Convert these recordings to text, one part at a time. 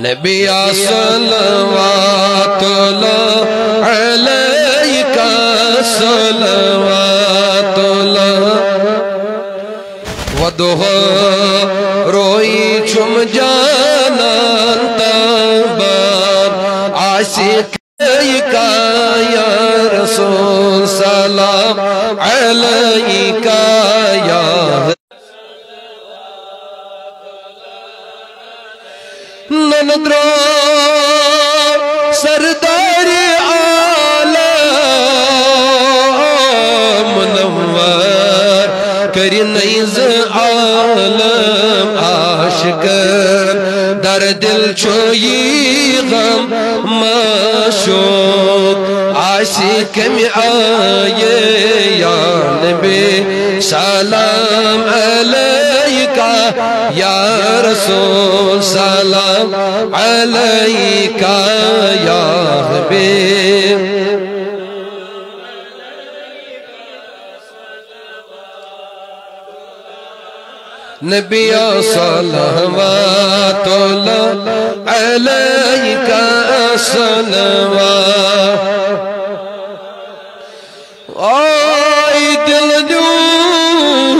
نبی صلوات اللہ علیک صلوات اللہ ودوہ روئی چم جانان تبار عاشق یا رسول سلام علیک یا نندرو سردار عالم منور کری نیز عالم عاشقن در دل چھوئی غم مشوق عاشق میں آئے یا نبی سلام علیک یا رسول سلام علیک یا حبیب نبی صلوات اللہ علیک صلوات آئی دل دوں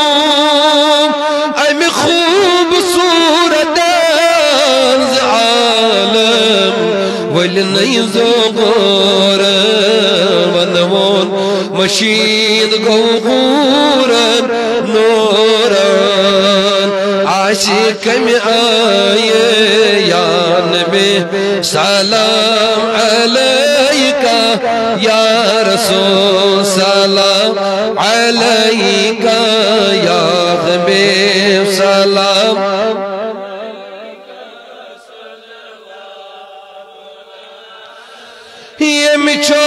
ایم خوبصورت از عالم ولی نیزو غور ونمون مشید گوغورن نورن عاشق میں آئے یا نبی سلام علیک یا رسول سلام علیک یا حبیب سلام یہ مچھو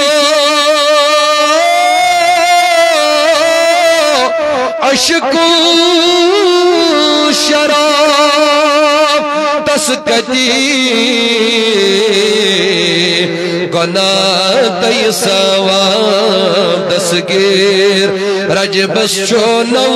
عشق شراب تسکتی گناہ تی سواب دسگیر رجبس چو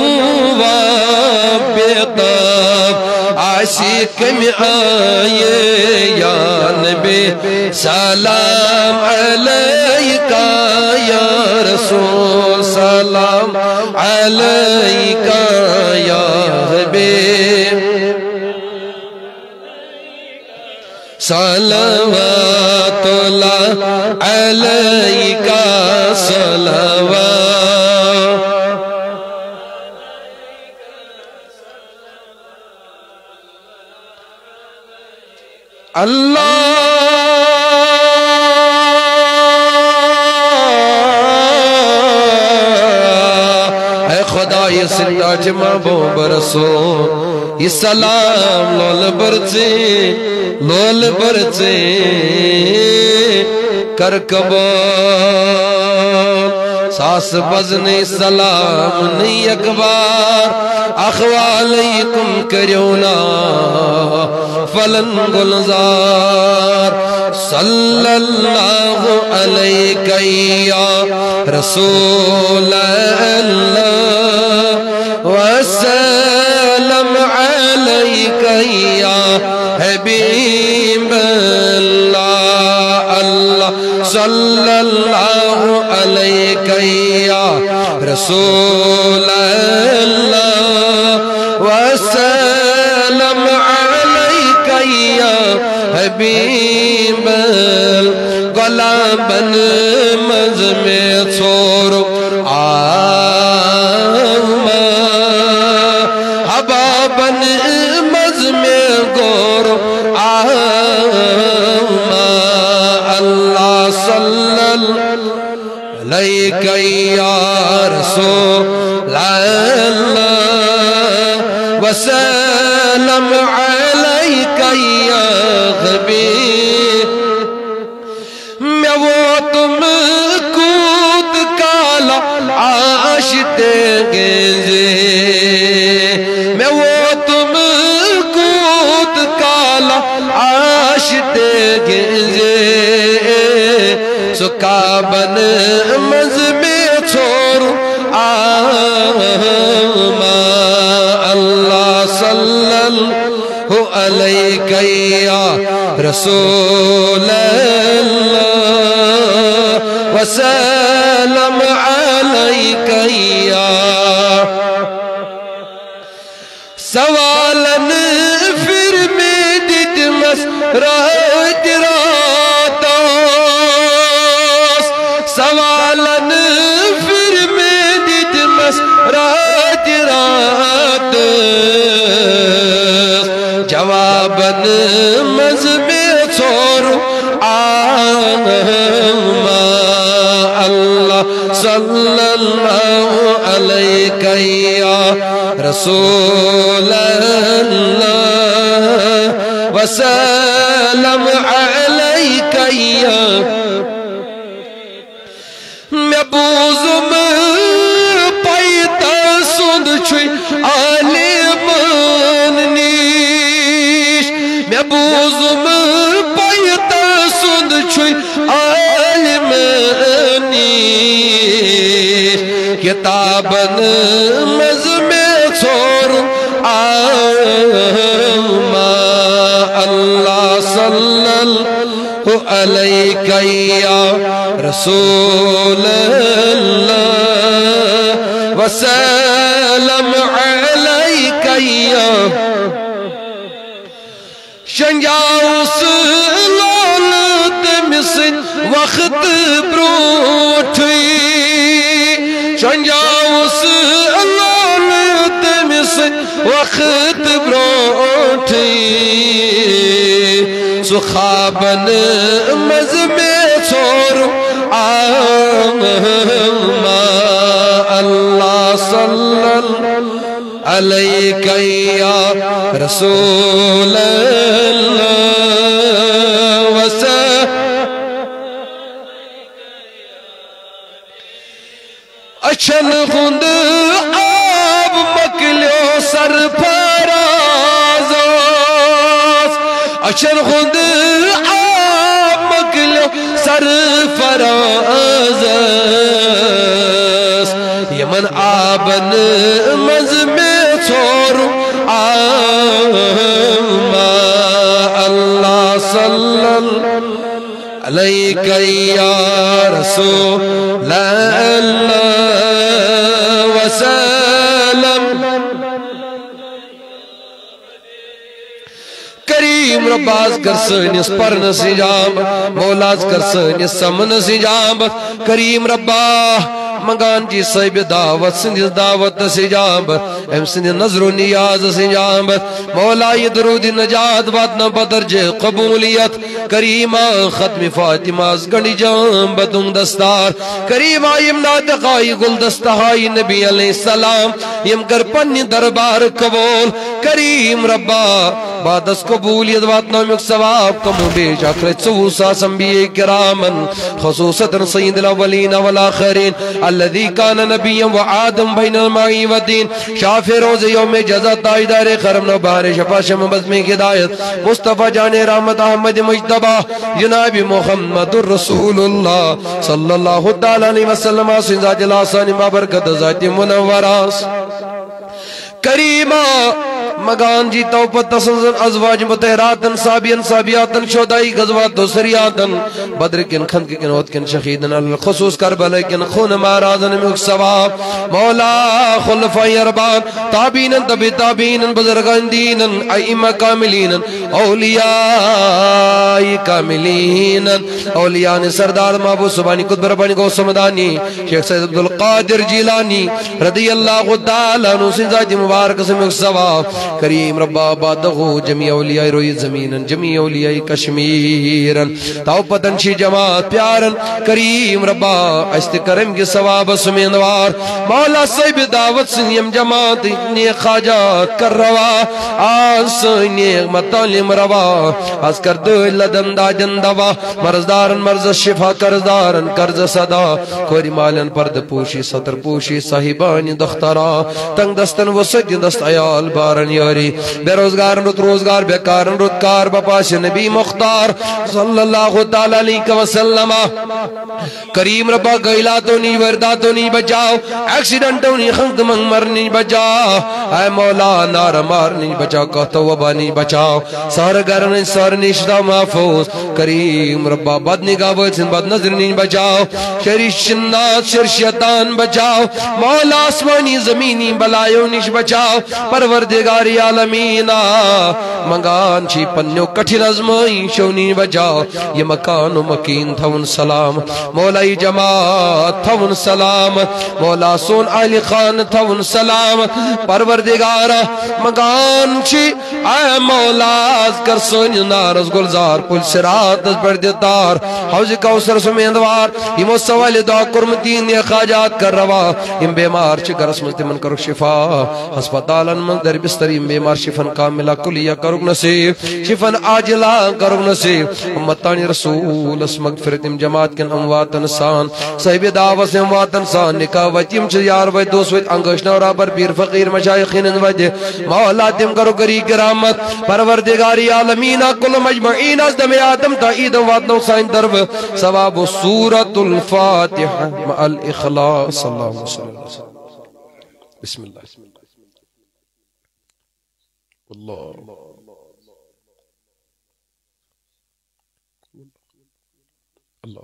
نواب بیتاب عاشق میں آئے یا نبی سلام علیک یا رسول سلام علیک یا حبیب صلوات اللہ علیک صلوات اللہ اے خدای سندہ جمع بوب رسول یہ سلام لول برچے کر قبول ساس بزنی سلام نی اکبار اخوالیکم کریونا فلن گلزار صلی اللہ علیک یا رسول اللہ وسلم علیک یا حبیب اللہ اللہ صلی اللہ علیک یا رسول اللہ وسلم علیک یا حبیب غلابن مزم چھوڑو آما حبابن مزم گورو آما اللہ صلی اللہ علیک یا رسول اللہ وسلم علیک یا حبیب میں وہ تم کود کالا عاشتے گنزے میں وہ تم کود کالا عاشتے گنزے سکابن مزم چھوڑ آما اللہ صلی اللہ علیک یا رسول اللہ وسلم علیک یا سوالن پھر میں ددمس رات راتاس سوالن پھر میں ددمس رات راتاس جوابن مز میں چھوڑ اللہ صلی اللہ علیہ یا رسول اللہ وسلم علیک یا میں بوزم پیتا سند چھوئی عالمان نیش میں بوزم پیتا سند چھوئی عالمان نیش کتابن مزم چھوڑ اللہ صلی اللہ علیہ یا رسول اللہ وسلم علیک یا شنجاؤس لولت مسن وقت بروٹھی شنجاؤس لولت مسن وقت بروٹھی سخابن مزم چھوڑ اللہ صلی اللہ علیہ یا رسول اللہ وسلم اچھل خند آب مکلیو سر فرازاز اچھل خند آب مکلیو سر فرازاز یمن آبن مزم چھوڑ اللہ صلی اللہ علیہ یا رسول اللہ وسلم کریم رباز کر سنس پرن سجام مولاز کر سنس سمن سجام کریم ربا مگان جی صاحب دعوت سندس دعوت سجام ام سند نظر و نیاز سجام مولا یہ درود نجات واتنا بدرج قبولیت کریمہ ختم فاطمہ گنی جام بدن دستار کریمہ امداد قائی گل دستہائی نبی علیہ السلام یم کر پنی دربار قبول کریم ربا بعد اس قبولیت واتنا مک ثواب کمو بیش اکر چوسا سنبیے کرامن خصوصاً سید الاولین والآخرین الذي كان نبيا وآدم بين الماء والدين شاف روز یوم جزا تاجدار خرم نبار شفا شم بزم ہدایت مصطفیٰ جان رحمت احمد مجتبہ جناب محمد الرسول اللہ صلی اللہ علیہ وسلم آسین ذات الاسان بابرکت ذات منوراس کریمہ مگان جی توپت تسلزن ازواج متحراتن سابین سابیاتن شودائی غزوات دوسریاتن بدر کن خند کن ہوت کن شخیدن الخصوص کربل کن خون مارازن مک ثواب مولا خلفائی اربان تابینن تبی تابینن بزرگان دینن ائمہ کاملینن اولیاء کاملینن اولیاء سردار محبوب سبحانی قدبر بانی کو سمدانی شیخ سید عبدالقادر جیلانی رضی اللہ تعالیٰ عنہ سنزاتی مبارک سے مک ثواب کریم ربا بادغو جمیع اولیاء روی زمینن جمیع اولیاء کشمیرن توپتن شی جماعت پیارن کریم ربا است کرم کی ثواب سمیندوار مولا صاحب دعوت سنیم جماعت نیک خاجات کر روا آس نیک مطالم روا آس کر دو لدن دا جندوا مرزدارن مرز شفا کرزدارن کرز صدا کوری مالن پرد پوشی سطر پوشی صاحبانی دخترا تنگ دستن و سجد دست عیال بارن یاری بے روزگار رت روزگار بیکار رتکار بپاش نبی مختار صلی اللہ تعالی علیہ وسلم کریم ربا گئلا تو نہیں وردا تو نہیں بچاؤ ایکسیڈنٹ تو نہیں خلق منگ مر نہیں بچاؤ اے مولا نار مار نہیں بچاؤ کہتا وبا نہیں بچاؤ سار گر نہیں سار نشدہ محفوظ کریم ربا بد نگاہ وچن بد نظر نہیں بچاؤ شر شنات شر شیطان بچاؤ مولا آسمانی زمینی بلایو نش بچاؤ پروردگاری عالمین منگان چی پنیو کٹھن ازمائی شونی بچاؤ یہ مکان و مکین تھون سلام مولائی جماعت تھون سلام مولا سون علی خان تھون سلام پروردگار مگان چی اے مولا کر سونی نارز گلزار پل سرات پردتار حوض کوثر سمیندوار ہمو سوال دعا کرمتین یہ خاجات کر روا ام بیمار چی گرس ملتی من کرو شفا ہسپتالن من در بستری بیمار شفن کاملہ کلیہ کرو نصیب شفن آجلہ کرو نصیب امتانی رسول اس مغفرت جماعت کن اموات انسان صحیب دعوت سے اموات انسان نکاح وچیم چھ یار وچ دوست وچ انگشن اور آبر پیر فقیر مشایخین وجہ مولا تم کرو گری کرامت پروردگاری عالمین کل مجمعین از دم آدم تا عید واتنو سائن درب ثواب سورة الفاتحہ مع الاخلاص اللہم صلی اللہ علیہ وسلم بسم اللہ اللہ اللہ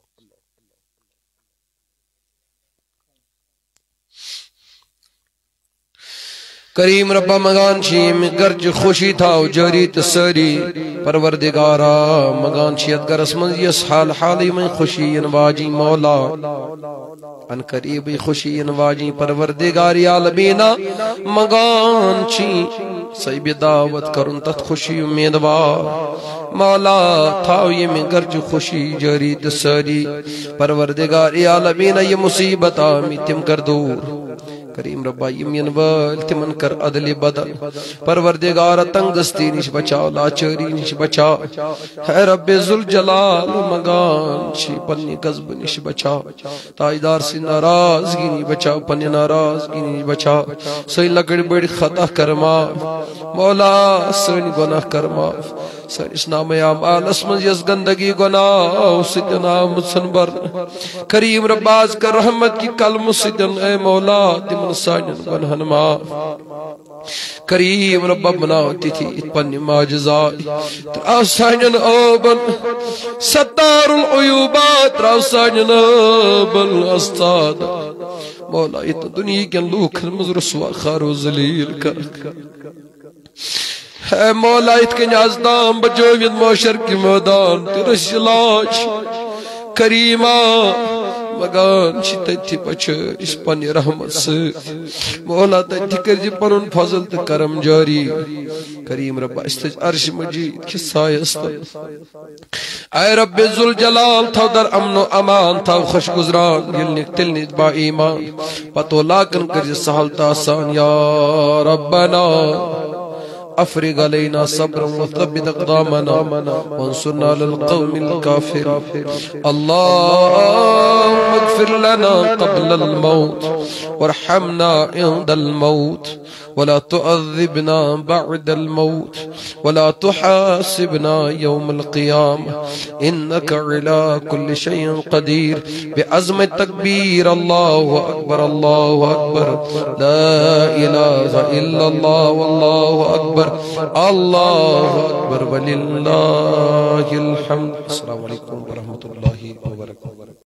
کریم ربا مگان شیم گرج خوشی تھاو جاری تسری پروردگارا مگان شیت گرس من یس حال حالی من خوشی انواجی مولا ان قریبی خوشی انواجی پروردگاری عالمینا مگان شی صحیب دعوت کرن تت خوشی امیدوار مولا تھاو یہ میں گرج خوشی جاری تسری پروردگاری عالمینا یہ مصیبت آمی تم کر دور کریم ربا یمین وال تمن کر عدل بدل پروردگار تنگستی نش بچاؤ لاچری نش بچاؤ ہے رب ذوالجلال مگان چی پنی قذب نش بچاؤ تاجدار سی ناراضگی نی بچاؤ پنی ناراضگی نی بچاؤ سوئی لگڑ بڑی خطا کرما مولا سوئی گناہ کرما سر اس نام اعمال اسمن یس گندگی گناہ سجنا مصنبر کریم رباز کر رحمت کی کلم سجن اے مولا تمن ساجن گنہن معاف کریم رب بناوتی تھی اتپنی معجزائی تراؤ ساجن اوبن ستار العیوبات تراؤ ساجن اوبن استاد مولا اتنا دنیا کے لوک المزرسوا خارو ذلیل کر اے مولا اتکن ازدام بجوید معاشر کی میدان تیرش علاج کریمہ مگان چی تیتی پچھ اس پانی رحمت سے مولا تیتی کر جی پنن فضل تے کرم جاری کریم رب استج عرش مجید کی سایست اے رب ذوالجلال تھا در امن و امان تھا خوش گزران یلنک تلنک با ایمان پتو لاکن کر جی سہلتا آسان یا ربنا افرغ علينا صبرا وثبت اقدامنا وانصرنا على القوم الكافر اللهم اغفر لنا قبل الموت وارحمنا عند الموت ولا تعذبنا بعد الموت ولا تحاسبنا يوم القيامة إنك على كل شيء قدير بعزم التكبير الله أكبر الله أكبر لا إله إلا الله والله أكبر الله أكبر ولله الحمد. السلام عليكم ورحمة الله وبركاته.